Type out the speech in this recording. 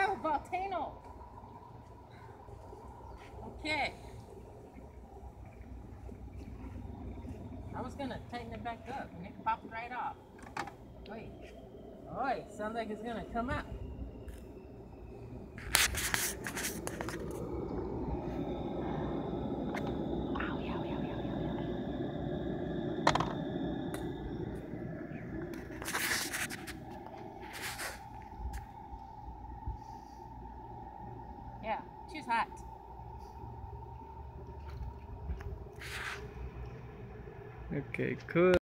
go, Volcano. Okay. I was gonna tighten it back up and it popped right off. Wait. Oh, sounds like it's gonna come out. Yeah, she's hot. Okay, cool.